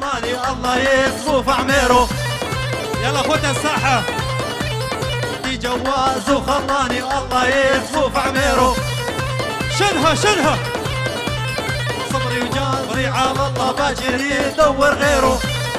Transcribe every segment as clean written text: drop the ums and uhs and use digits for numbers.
خلاني الله يصفو في عميره. يلا خدها الساحة. دي جواز وخلاني الله يصفو في عميره. شنها شنها صبري وجابري على الله باجر يدور غيره.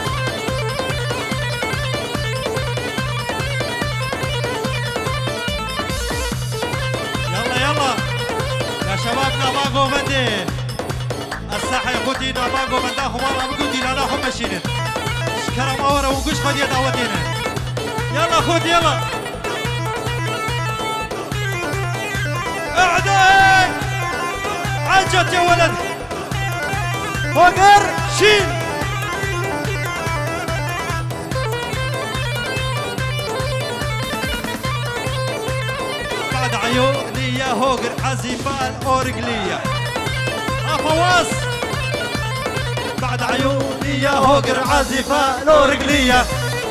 يلا يلا يا شباب نباقو بندي الساحة يا خوتي نباقو بندا خبارة بقودي لا لا هم مشينين شكرا مورا وقوش خدي دعوتين. يلا خوتي يلا اعدي عجت يا ولد هوجر شيل. بعد عيوني يا هوجر عزيفان اورجلية فواز. بعد عيوني يا هوجر عازفة لو رجلية.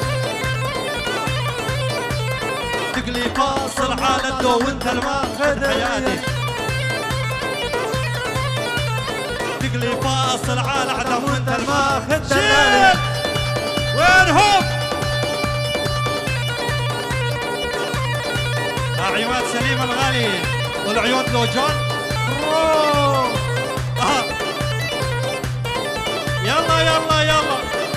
تقلي فاصل على الدو وانت الماخذ حياتي. تقلي فاصل على عدم وانت الماخذ شيل. وينهم عماد سليم الغالي والعيون لوجان. يلا يلا يلا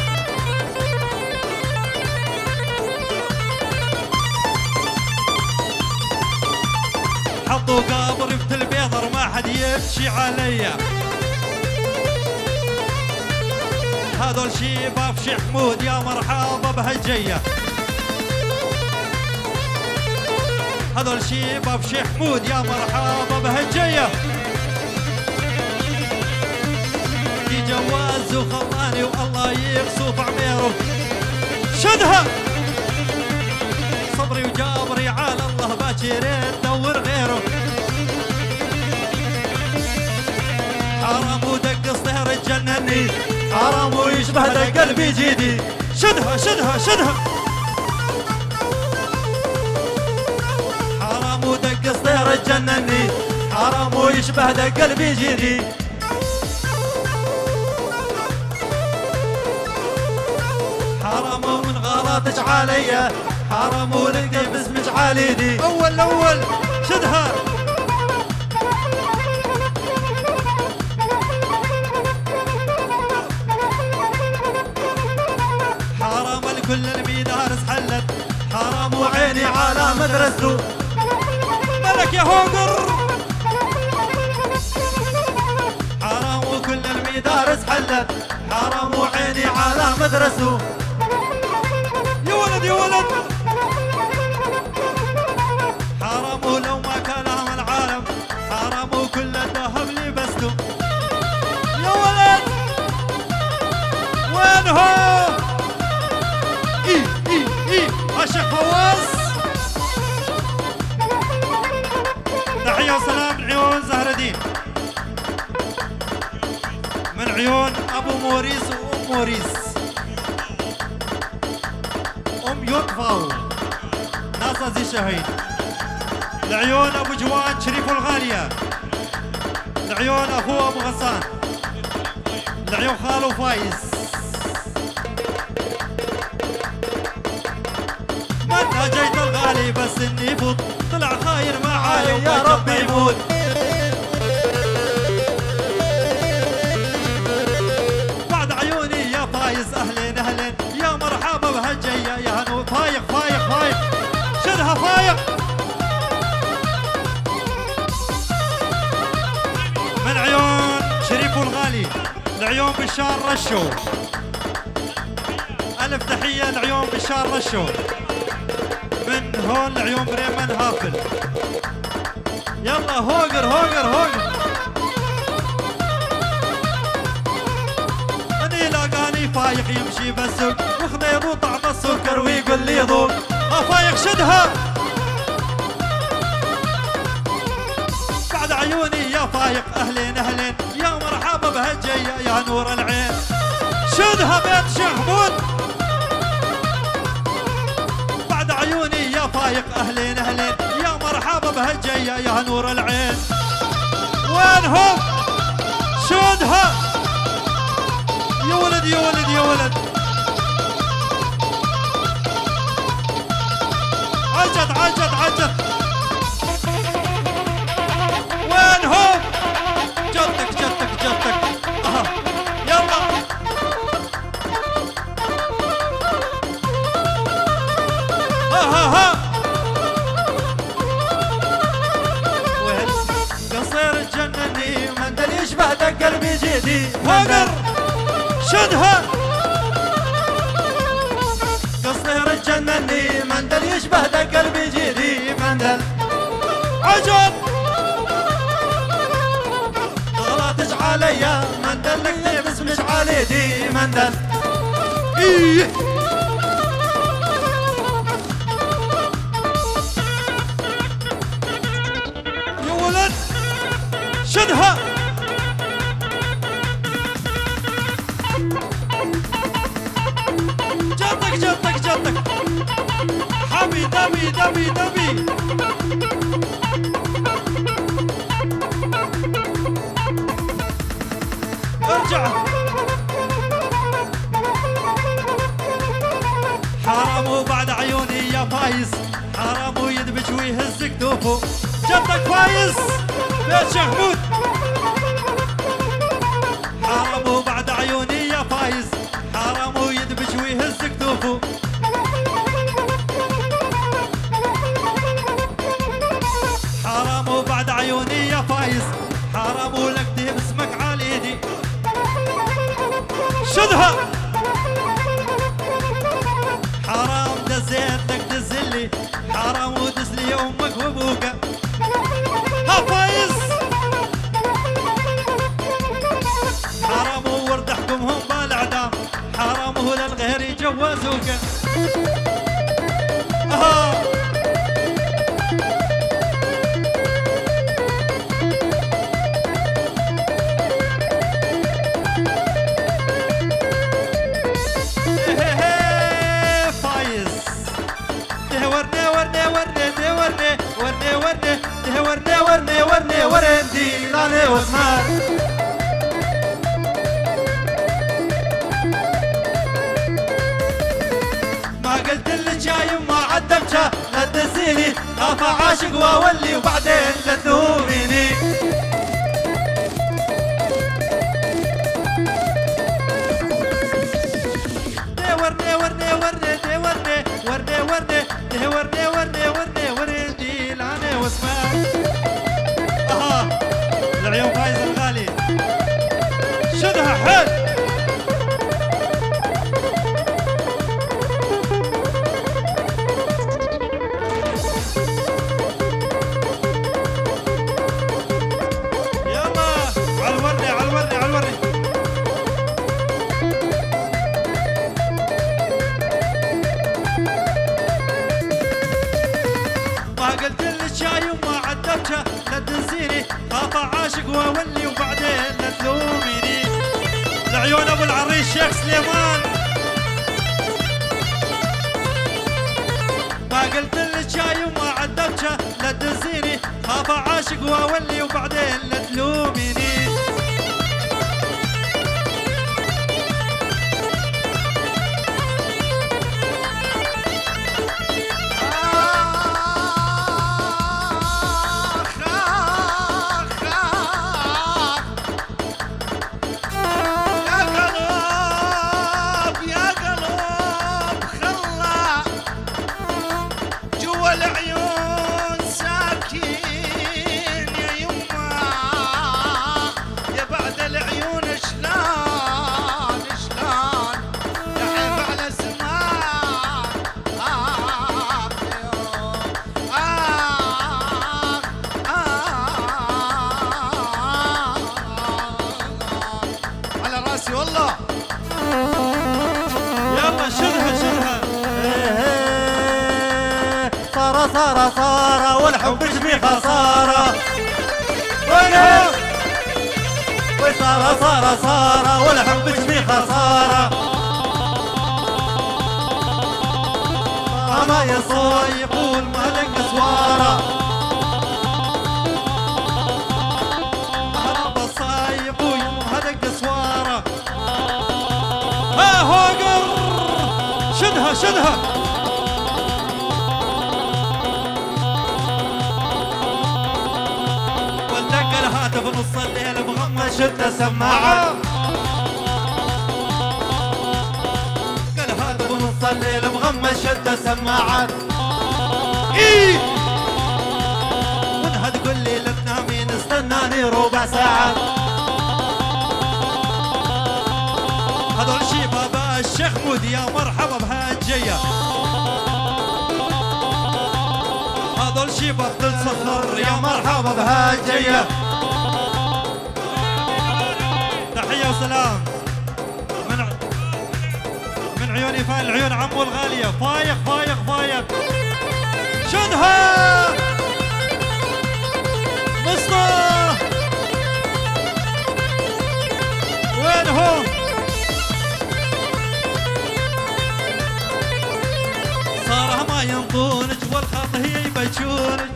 حطوا قابر في البيضر ما حد يمشي عليا. هذول شباب شيخ حمود يا مرحبا بهالجية. هذول شباب شيخ حمود يا مرحبا بهالجية. دي جواز وخلاني والله يقصو في عميره. شدها صبري وجابري على الله باكرين دور غيره. حرام ودق صهر تجنني. حرام ويشبه دق قلبي جيدي. شدها شدها شدها حرام ودق صهر تجنني. حرام ويشبه دق قلبي جيدي. حرام ومن غلطك عليا. حرام ولقي باسمك عليدي. اول اول شدها حرام الكل المدارس حلت. حرام وعيني على مدرسته. ملك يا هوجر. حرام وكل المدارس حلت. حرام وعيني على مدرسته. يا ولد يا ولد حرام ولو ما كلام العالم. حرام وكل الذهب لبسته. يا ولد وين هو اي الشيخ فواز. تحية وسلام من عيون زهر الدين من عيون ابو موريس وام موريس ام يطفو ناصر زي شهيد. لعيون ابو جواد شريف الغالية. لعيون اخوه ابو غسان. لعيون خالو فايز. متى جيت الغالي بس اني يفوت. طلع خاين معاي يا رب يموت. بعد عيوني يا فايز اهلين اهلين يا مرحبا بهالجية يا هنو. فايق فايق فايق شدها فايق من عيون شريف الغالي. لعيون بشار رشو. الف تحية لعيون بشار رشو من هون لعيون بريمان هافل. يلا هوجر هوجر هوجر. اني لاقاني فايق يمشي بالسوق وخذ وطعم السكر ويقول لي ذوق. فايق شدها بعد عيوني يا فايق اهلين اهلين يا مرحبا بهالجية يا نور العين. شدها بيت شيخ حمود. بعد عيوني يا فايق اهلين اهلين يا مرحبا بهالجية يا نور العين. وينهم شدها يا ولد ولد يا ولد يا ولد عجت عجت عجت وين هم جدك جدك جدك يلا ها وين قصير تجنني مندل يشبه دق قلبي جدي وقر شدها قصير تجنني مندل يشبه دق قلبي جدي مندل عجب غلطش عليا مندل لك بس مش علي دي مندل إيه شدها جدك جدك جدك حبي دبي دبي دبي ارجع حرام بعد عيوني يا فايز حرام يدبج ويهز كتوفه جدك فايز يا شيخ حمود حرام بعد عيوني يا فايز حرام يدبج ويهز كتوفه حرام بعد عيوني يا فايز حرام لك ديب اسمك على ايدي شدها حرام دزيت لك دزلي حرام ودزلي امك وابوك ها فايز حرام ورد احكمهم بالاعدام حرام هو للغير يجوزوك ورندي لاني واسمار ما قلت لك يا يما عدمتها لا تنسيني خاف عاشق واولي وبعدين لا تلوميني ورني ورني ورني ورني ورني ورني ورني ورني ورني ورندي لاني واسمار العيون فايز الغالي شدها حيل يلا عالورني عالورني عالورني ما قلت لك يا يما عدبتها لا تنسيني خاف عاشق واولي وبعدين لا تلوميني لعيون ابو العريش شيخ سليمان ما قلت لك يا يما عدبتها لا تنسيني خاف عاشق واولي وبعدين لا تلوميني العيون ساكين يا يما يا بعد العيون شلون شلون لعب على زمان على راسي والله يلا شدها شدها صار والحب شبي خسارة صار والحب شبي خسارة ما يصيب والمهلك سوارة هرب الصايب ويمهلك سوارة شدها شدها والدق الهاتف نص الليل مغمى شد السماعة الهاتف نص الليل مغمى شد السماعات ايه وانها تقول لي لا تنامين استناني ربع ساعة هذول شباب الشيخ مودي يا مرحبا بهالجية هذول شباب دل صخر يا مرحبا بهالجية تحية وسلام من عيوني فايق العيون عمو الغالية فايق فايق فايق شدها مصطفى وين هو صار ما ينطونك والخط هي يبجونك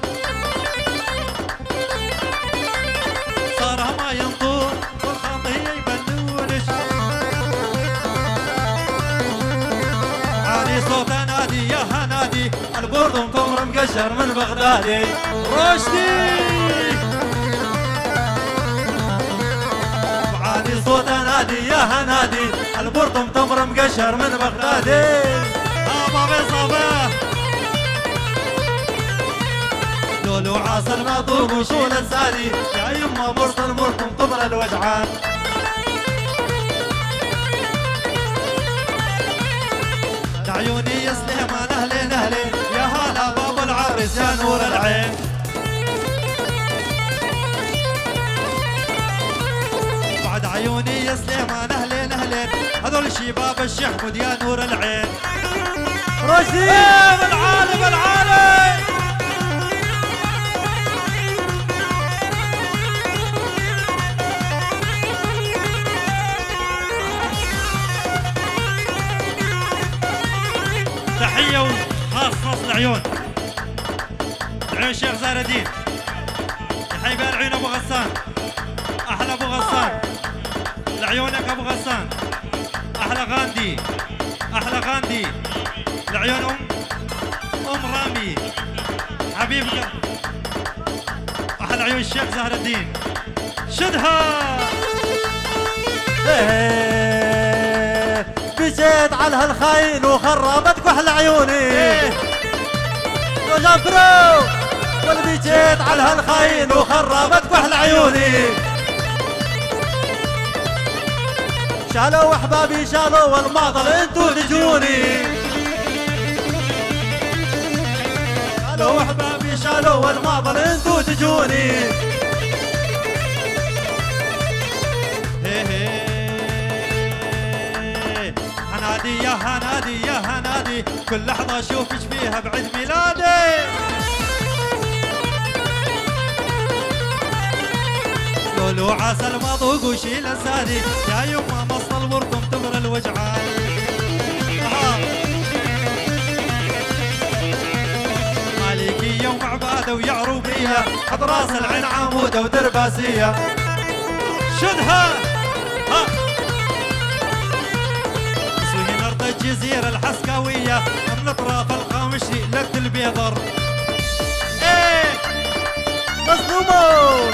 صار ما ينطون والخط هي يبنونك عاني صوت نادي يا هنادي البرد مطمر مقشر من بغدادي رشدي عاني صوت نادي يا هنادي البرد مطمر مقشر من بغدادي بصباح لولو عاصر مطوق وشول السالي يا يما برص المركم طبر الوجعان عيوني يا سليمان اهلين اهلين يا هلا باب العرس يا نور العين بعد عيوني يا سليمان اهلين اهلين هذول شباب الشيخ مود يا نور العين رشدي العالم العالم تحية خاصة العيون العيون الشيخ زهر الدين يحيي بها العيون ابو غسان احلى ابو غسان لعيونك ابو غسان احلى غاندي احلى غاندي العيون ام رامي حبيبك احلى عيون الشيخ زهر الدين شدها مشيت على هالخاين وخربت كحل عيوني يا جفرو مشيت على هالخاين وخربت كحل عيوني شالوا احبابي شالوا والمعضل انتو تجوني شالوا احبابي شالوا والمعضل انتو تجوني هنادي يا هنادي يا هنادي كل لحظة اشوفك فيها بعيد ميلادي لولو عسل مضوق وشيل السادي يا يما مصل الوركم تمر الوجعان مالكية ومعبادة ويعروبية حط راس العين عمودة ودرباسية شدها ها سوين ارض الجزيرة الحسكاوية من اطراف القامشي لد البيضر ايه مظلومون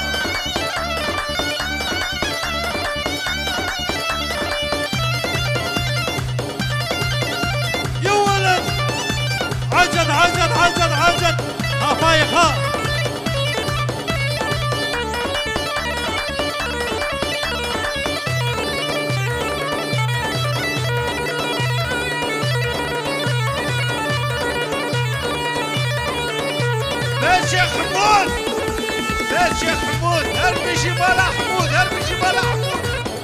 يا ولد عجد عجد عجد عجد ها فايق ها شيخ حمود فين شيخ حمود ارمي جبال حمود ارمي جبال حمود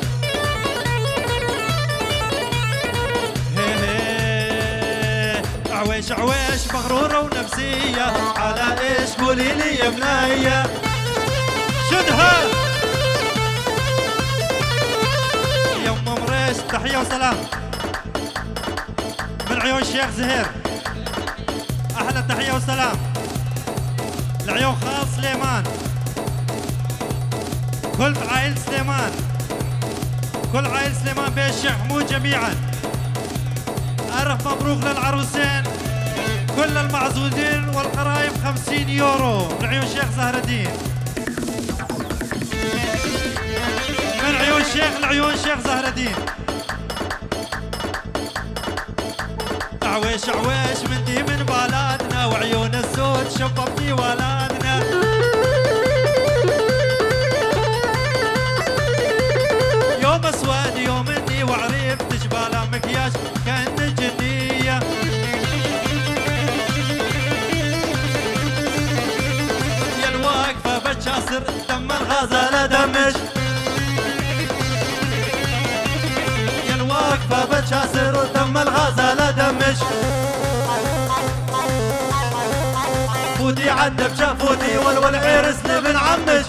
عويش عويش مغرورة ونفسية على ايش قولي لي يا بنية شدها يوم مريش تحية وسلام من عيون الشيخ زهير احلى تحية وسلام العيون خاص سليمان كل عائلة سليمان كل عائلة سليمان بين الشيخ حمود جميعا ألف مبروك للعروسين كل المعزودين والقرايب 50 يورو لعيون شيخ زهر الدين. من عيون شيخ لعيون شيخ زهر الدين. عويش عويش من دي من بلدنا وعيون السود شببتي ولدنا. يوم اسود يوم اني وعرفت جبال مكياج كأن جنية. يا الواقفة بتشاسر دم الغزالة دمج. يا الواقفة بتشاسر دم الغزالة دمج. فوتي عدب شافوتي والعرس لبن عمش.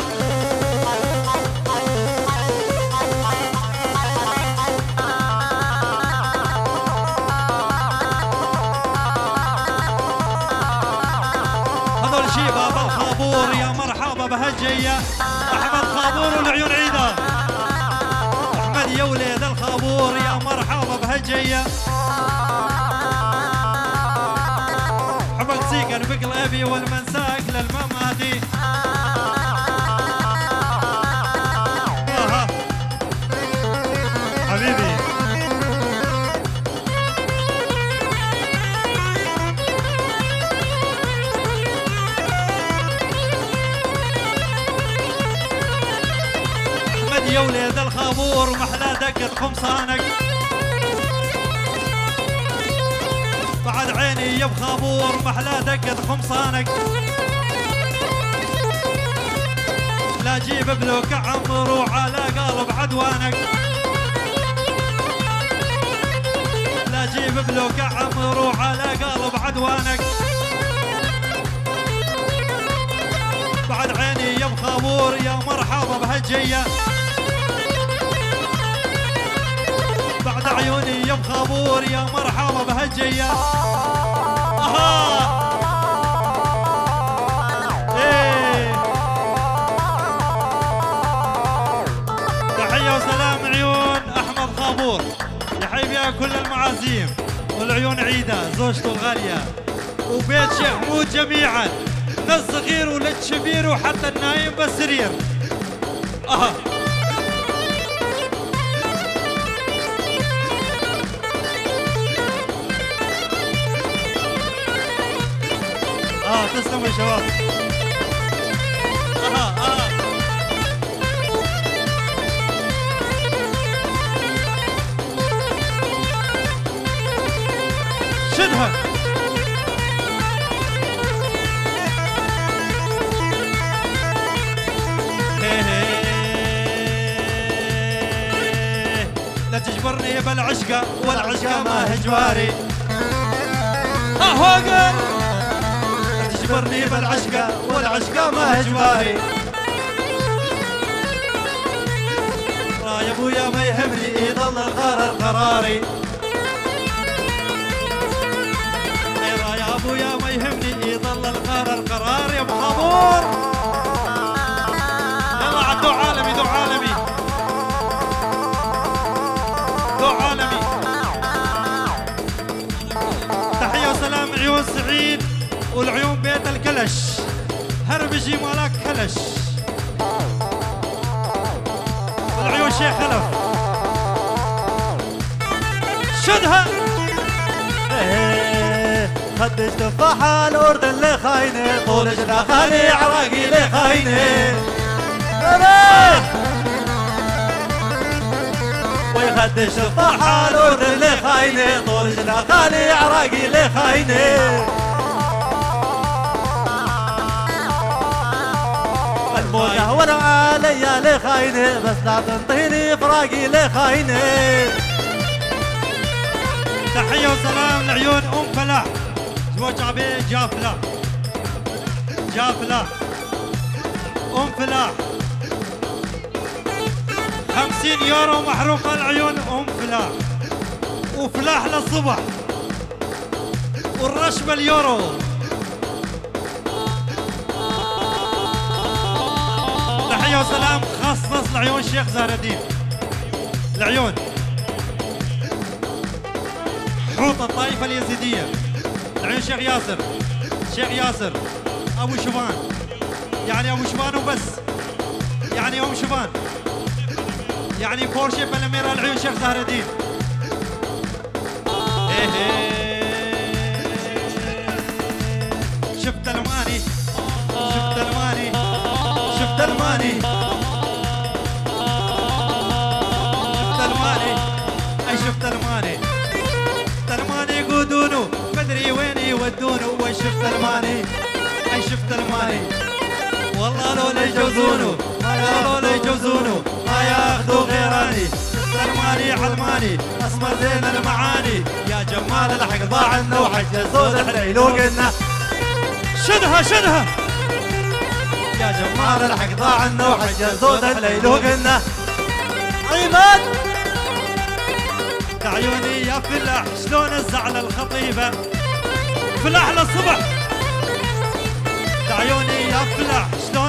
هذول شيباب الخابور يا مرحبا بهالجية. أحمد خابور والعيون عيدة. أحمد يا وليد الخابور يا مرحبا بهالجية. حمد سيكن بقلبي والمنساك للمماتي. حبيبي أحمد يا وليد الخابور محلى دقة قمصانك. بعد عيني يا بخابور محلى دقة قمصانك. لا جيب بلوك عمرو على قلب عدوانك. لا جيب بلوك عمرو على قلب عدوانك. بعد عيني يا بخابور يا مرحبا بهالجية. بعد عيوني يا بخابور يا مرحبا بهالجية. ايه تحية وسلام عيون أحمد خابور يحيي بها كل المعازيم والعيون عيدة زوجته الغالية وبيت شيخ حمود جميعا للصغير وللكبير وحتى النايم بالسرير. تسلموا يا شباب. شدها لا تجبرني بالعشقة والعشقة ما هجواري. هوقن تجبرني بالعشقة والعشقة ما هجواري. راي ابويا ما يهمني يضل القرار قراري. راي ابويا ما يهمني يضل القرار قراري. يا ابو خابور يلا عدو عالمي دو عالمي دو عالمي. تحية وسلام عيون سعيد والعيون بيت الكلش هربجي مالك كلش. والعيون شيخ خلف شدها. خدش تفاحة الأردن اللي خاينة طول جناخاني عراقي اللي خاينة. ويخدش تفاحة الأردن اللي خاينة طول جناخاني عراقي اللي خاينة. الموجة وانا عليا لي خاينة بس لا تنطيني فراقي لي خاينة. تحية وسلام لعيون أم فلاح زوج عبيد جافلة جافلة أم فلاح 50 يورو محروقة العيون أم فلاح وفلاح للصبح والرش باليورو. تحية وسلام خصص لعيون شيخ زهر الدين. العيون حوط الطائفة اليزيدية العين شيخ ياسر، شيخ ياسر أبو شبان، يعني أبو شبان وبس، يعني أم شبان، يعني بورشي بالأميرة العيون شيخ زهر الدين. شفت الماني، شفت الماني، شفت الماني، شفت الماني، أي شفت الماني، شفت الماني يقودونه مدري وين يودونه، وين شفت الماني، أي شفت الماني، والله لو لا يجوزونه، والله لو لا يجوزونه ما ياخذوا غيراني، شفت الماني علماني اسمر زين المعاني، يا جمال الحق ضاع عنا وحج الزود حليل وقلنا شدها شدها، يا جمال الحق ضاع عنا وحج الزود حليل وقلنا عماد عيوني يا فلاح شلون الزعل الخطيبة فلاح للصبح، عيوني يا فلاح شلون